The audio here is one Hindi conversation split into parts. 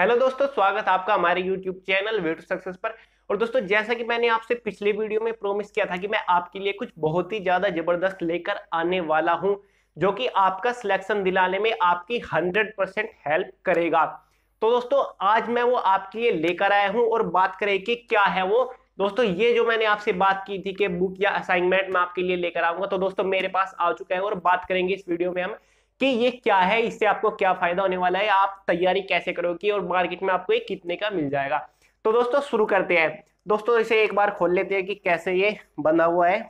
हेलो दोस्तों, स्वागत है आपका हमारे YouTube channel way to success पर। और दोस्तों, जैसा कि मैंने आपसे पिछले वीडियो में प्रॉमिस किया था कि मैं आपके लिए कुछ बहुत ही ज्यादा जबरदस्त लेकर आने वाला हूं, जो कि आपका सिलेक्शन दिलाने में आपकी 100% हेल्प करेगा। तो दोस्तों, आज मैं वो आपके लिए लेकर आया हूं और बात करें कि क्या है वो। दोस्तों, ये जो मैंने आपसे बात की थी कि बुक या असाइनमेंट मैं आपके लिए लेकर आऊंगा, तो दोस्तों मेरे पास आ चुका है और बात करेंगे इस वीडियो में हम कि ये क्या है, इससे आपको क्या फायदा होने वाला है, आप तैयारी कैसे करोगे और मार्केट में आपको ये कितने का मिल जाएगा। तो दोस्तों शुरू करते हैं। दोस्तों इसे एक बार खोल लेते हैं कि कैसे ये बना हुआ है।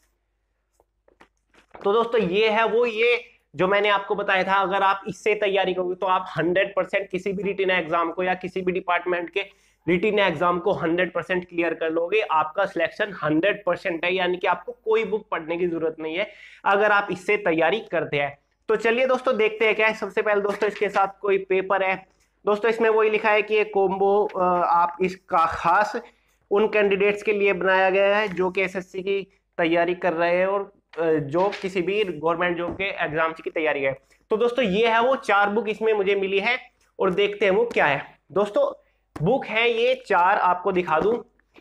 तो दोस्तों ये है वो, ये जो मैंने आपको बताया था, अगर आप इससे तैयारी करोगे तो आप 100% किसी भी रिटन एग्जाम को या किसी भी डिपार्टमेंट के रिटन एग्जाम को 100% क्लियर कर लोगे। आपका सिलेक्शन 100% है, यानी कि आपको कोई बुक पढ़ने की जरूरत नहीं है अगर आप इससे तैयारी करते हैं। तो चलिए दोस्तों देखते हैं क्या है। सबसे पहले दोस्तों इसके साथ कोई पेपर है। दोस्तों इसमें वही लिखा है कि ये कॉम्बो आप इसका खास उन कैंडिडेट्स के लिए बनाया गया है जो कि एसएससी की तैयारी कर रहे हैं और जो किसी भी गवर्नमेंट जॉब के एग्जाम की तैयारी है। तो दोस्तों ये है वो 4 बुक इसमें मुझे मिली है और देखते हैं वो क्या है। दोस्तों बुक है ये 4, आपको दिखा दूं।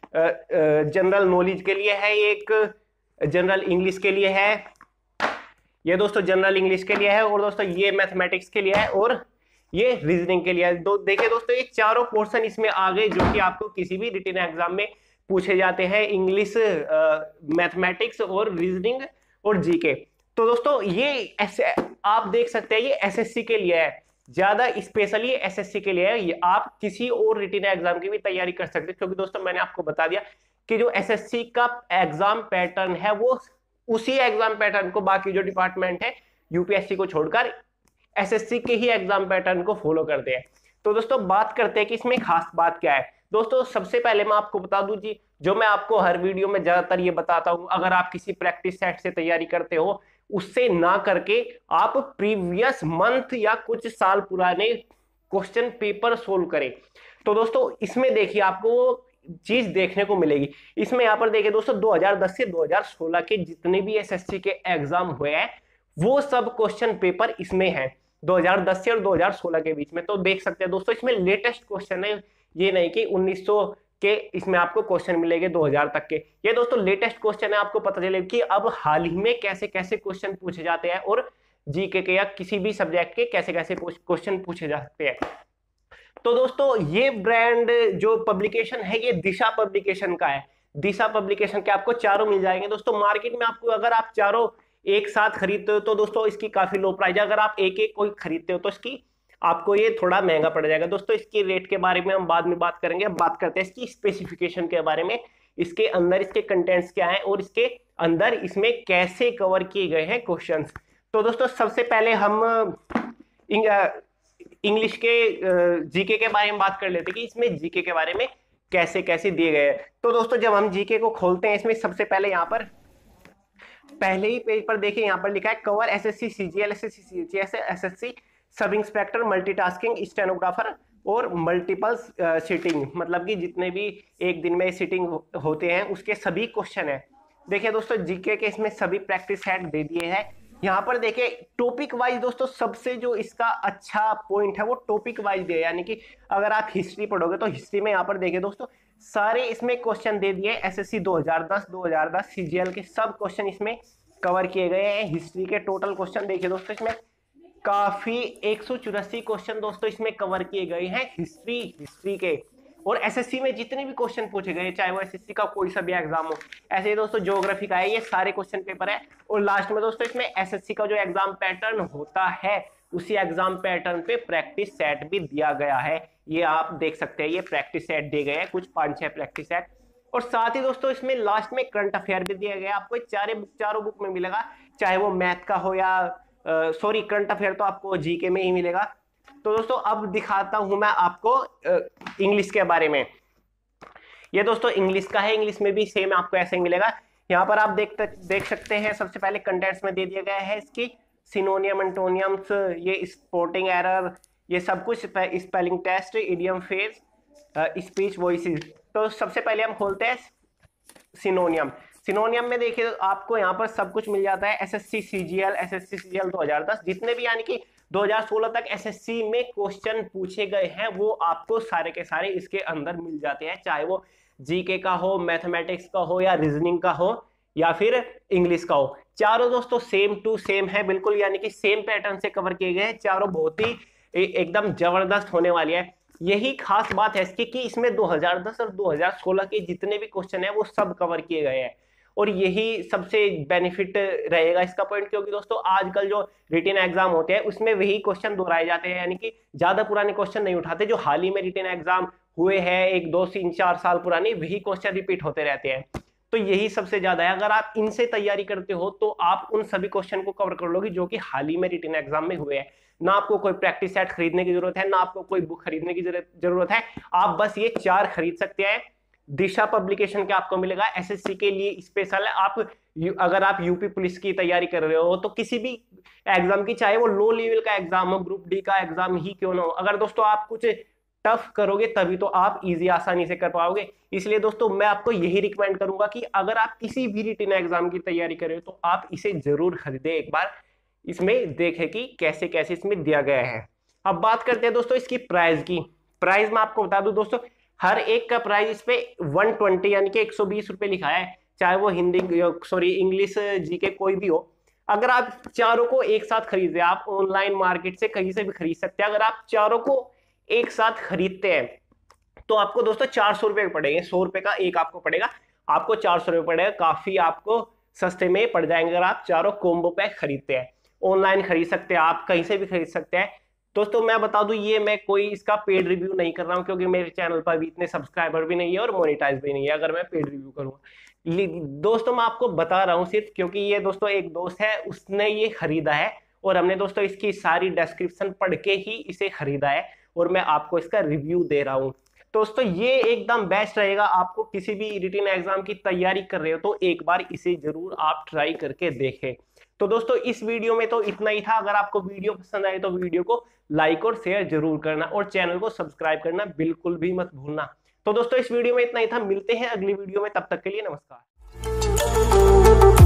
जनरल नॉलेज के लिए है, एक जनरल इंग्लिश के लिए है, ये दोस्तों जनरल इंग्लिश के लिए है, और दोस्तों ये मैथमेटिक्स के लिए है, और ये रीजनिंग के लिए है। देखिए दोस्तों, ये चारों पोर्शन इसमें आ गए जो कि आपको किसी भी रिटन एग्जाम में पूछे जाते हैं, इंग्लिश, मैथमेटिक्स और रीजनिंग और जीके। तो दोस्तों ये ऐसे आप देख सकते हैं, ये एसएससी के लिए है, ज्यादा स्पेशली एसएससी के लिए है। ये आप किसी और रिटन एग्जाम की भी तैयारी कर सकते हैं, क्योंकि दोस्तों मैंने आपको बता दिया कि जो एसएससी का एग्जाम पैटर्न है वो उसी एग्जाम पैटर्न को बाकी जो डिपार्टमेंट है यूपीएससी को छोड़कर एसएससी के ही एग्जाम पैटर्न को फॉलो करते हैं। तो दोस्तों बात करते हैं कि इसमें खास बात क्या है। दोस्तों सबसे पहले मैं आपको बता दूं जी, जो मैं आपको हर वीडियो में ज्यादातर ये बताता हूं, अगर आप किसी प्रैक्टिस सेट से तैयारी करते हो उससे ना करके आप प्रीवियस मंथ या कुछ साल पुराने क्वेश्चन पेपर सोल्व करें। तो दोस्तों इसमें देखिए आपको चीज देखने को मिलेगी। इसमें यहां पर देखिए दोस्तों, 2010 से 2016 के जितने भी एसएससी के एग्जाम हुए हैं वो सब क्वेश्चन पेपर इसमें है, 2010 से और 2016 के बीच में। तो देख सकते हैं दोस्तों, इसमें लेटेस्ट क्वेश्चन है, ये नहीं कि 1900 के इसमें आपको क्वेश्चन मिलेंगे 2000 तक के। ये दोस्तों लेटेस्ट क्वेश्चन है, आपको पता चलेगा कि अब हाल ही में कैसे कैसे क्वेश्चन पूछे जाते हैं और जीके के या किसी भी सब्जेक्ट के कैसे कैसे क्वेश्चन पूछे जाते हैं। तो दोस्तों ये ब्रांड जो पब्लिकेशन है ये दिशा पब्लिकेशन का है। दिशा पब्लिकेशन के आपको चारों मिल जाएंगे दोस्तों मार्केट में। आपको अगर आप चारों एक साथ खरीदते हो तो दोस्तों इसकी काफी लो प्राइस है, अगर आप एक एक कोई खरीदते हो तो इसकी आपको ये थोड़ा महंगा पड़ जाएगा। दोस्तों इसके रेट के बारे में हम बाद में बात करेंगे। अब बात करते हैं इसकी स्पेसिफिकेशन के बारे में, इसके अंदर इसके कंटेंट्स क्या है और इसके अंदर इसमें कैसे कवर किए गए हैं क्वेश्चंस। तो दोस्तों सबसे पहले हम इंग्लिश के जीके के बारे में बात कर लेते हैं कि इसमें जीके के बारे में कैसे कैसे दिए गए हैं। तो दोस्तों जब हम जीके को खोलते हैं, इसमें सबसे पहले यहाँ पर पहले ही पेज पर देखिए, यहाँ पर लिखा है cover SSC CGL, SSC CGS, SSC sub inspector, multitasking stenographer और मल्टीपल सीटिंग, मतलब कि जितने भी एक दिन में सिटिंग होते हैं उसके सभी क्वेश्चन है। देखिए दोस्तों जीके के इसमें सभी प्रैक्टिस सेट दे दिए हैं। यहाँ पर देखिए टॉपिक वाइज दोस्तों सबसे जो इसका अच्छा पॉइंट है वो टॉपिक वाइज दिया, यानी कि अगर आप हिस्ट्री पढ़ोगे तो हिस्ट्री में यहाँ पर देखिए दोस्तों सारे इसमें क्वेश्चन दे दिए। एसएससी 2010 सीजीएल के सब क्वेश्चन इसमें कवर किए गए हैं। हिस्ट्री के टोटल क्वेश्चन देखिए दोस्तों इसमें काफी 184 क्वेश्चन दोस्तों इसमें कवर किए गए हैं हिस्ट्री के। और एसएससी में जितने भी क्वेश्चन पूछे गए, चाहे वो एसएससी का कोई सा भी एग्जाम हो, ऐसे ही दोस्तों ज्योग्राफी का है, ये सारे क्वेश्चन पेपर है। और लास्ट में दोस्तों इसमें एसएससी का जो एग्जाम पैटर्न होता है उसी एग्जाम पैटर्न पे प्रैक्टिस सेट भी दिया गया है। ये आप देख सकते हैं, ये प्रैक्टिस सेट दिए गए हैं, कुछ 5-6 प्रैक्टिस सेट। और साथ ही दोस्तों इसमें लास्ट में करंट अफेयर भी दिया गया, आपको चारों बुक में मिलेगा, चाहे वो मैथ का हो या सॉरी करंट अफेयर तो आपको जीके में ही मिलेगा। तो दोस्तों अब दिखाता हूं मैं आपको इंग्लिश के बारे में। ये दोस्तों इंग्लिश का है, इंग्लिश में भी सेम आपको ऐसे ही मिलेगा। यहाँ पर आप देख सकते हैं सबसे पहले कंटेंट्स में दे दिया गया है इसकी सिनोनियम, एंटोनियम्स, ये स्पोर्टिंग एरर, ये सब कुछ, spelling test, idiom phrase, speech voices. तो सबसे पहले हम खोलते हैं सिनोनियम। सिनोनियम में देखिए आपको यहाँ पर सब कुछ मिल जाता है, एसएससी सीजीएल 2010 जितने भी यानी कि 2016 तक एसएससी में क्वेश्चन पूछे गए हैं वो आपको सारे के सारे इसके अंदर मिल जाते हैं, चाहे वो जीके का हो, मैथमेटिक्स का हो, या रीजनिंग का हो, या फिर इंग्लिश का हो। चारों दोस्तों सेम टू सेम है बिल्कुल, यानी कि सेम पैटर्न से कवर किए गए हैं। चारों बहुत ही एकदम जबरदस्त होने वाली है। यही खास बात है इसकी कि इसमें 2010 और 2016 के जितने भी क्वेश्चन है वो सब कवर किए गए हैं, और यही सबसे बेनिफिट रहेगा इसका पॉइंट, क्योंकि दोस्तों आजकल जो रिटन एग्जाम होते हैं उसमें वही क्वेश्चन दोहराए जाते हैं, यानी कि ज्यादा पुराने क्वेश्चन नहीं उठाते। जो हाल ही में रिटन एग्जाम हुए हैं 1, 2, 3, 4 साल पुराने, वही क्वेश्चन रिपीट होते रहते हैं। तो यही सबसे ज्यादा है। अगर आप इनसे तैयारी करते हो तो आप उन सभी क्वेश्चन को कवर कर लोगे जो कि हाल ही में रिटन एग्जाम में हुए हैं। ना आपको कोई प्रैक्टिस सेट खरीदने की जरूरत है, ना आपको कोई बुक खरीदने की जरूरत है। आप बस ये 4 खरीद सकते हैं। दिशा पब्लिकेशन के आपको मिलेगा, एसएससी के लिए स्पेशल है। आप अगर आप यूपी पुलिस की तैयारी कर रहे हो तो किसी भी एग्जाम की, चाहे वो लो लेवल का एग्जाम हो, ग्रुप डी का एग्जाम ही क्यों ना हो, अगर दोस्तों आप कुछ टफ करोगे तभी तो आप इजी आसानी से कर पाओगे। इसलिए दोस्तों मैं आपको यही रिकमेंड करूंगा कि अगर आप किसी भी रिटन एग्जाम की तैयारी कर रहे हो तो आप इसे जरूर खरीदें, एक बार इसमें देखें कि कैसे कैसे इसमें दिया गया है। अब बात करते हैं दोस्तों इसकी प्राइस की। प्राइस मैं आपको बता दूं दोस्तों, हर एक का प्राइस इस पे 120 यानी कि 120 रुपए लिखा है, चाहे वो हिंदी इंग्लिश जीके कोई भी हो। अगर आप चारों को एक साथ खरीदे, आप ऑनलाइन मार्केट से कहीं से भी खरीद सकते हैं। अगर आप चारों को एक साथ खरीदते हैं तो आपको दोस्तों 400 रुपए पड़ेंगे। 100 रुपए का एक आपको पड़ेगा, आपको 400 रुपए पड़ेगा। काफी आपको सस्ते में पड़ जाएंगे अगर आप चारों कॉम्बो पैक खरीदते हैं। ऑनलाइन खरीद सकते हैं, आप कहीं से भी खरीद सकते हैं। दोस्तों मैं बता दूं, ये मैं कोई इसका पेड रिव्यू नहीं कर रहा हूं, क्योंकि मेरे चैनल पर भी इतने सब्सक्राइबर भी नहीं है और मोनेटाइज भी नहीं है अगर मैं पेड रिव्यू करूंगा। दोस्तों मैं आपको बता रहा हूं सिर्फ क्योंकि ये दोस्तों एक दोस्त है, उसने ये खरीदा है और हमने दोस्तों इसकी सारी डिस्क्रिप्शन पढ़ के ही इसे खरीदा है और मैं आपको इसका रिव्यू दे रहा हूं। दोस्तों ये एकदम बेस्ट रहेगा, आपको किसी भी रिटन एग्जाम की तैयारी कर रहे हो तो एक बार इसे जरूर आप ट्राई करके देखें। तो दोस्तों इस वीडियो में तो इतना ही था। अगर आपको वीडियो पसंद आए तो वीडियो को लाइक और शेयर जरूर करना और चैनल को सब्सक्राइब करना बिल्कुल भी मत भूलना। तो दोस्तों इस वीडियो में इतना ही था, मिलते हैं अगली वीडियो में, तब तक के लिए नमस्कार।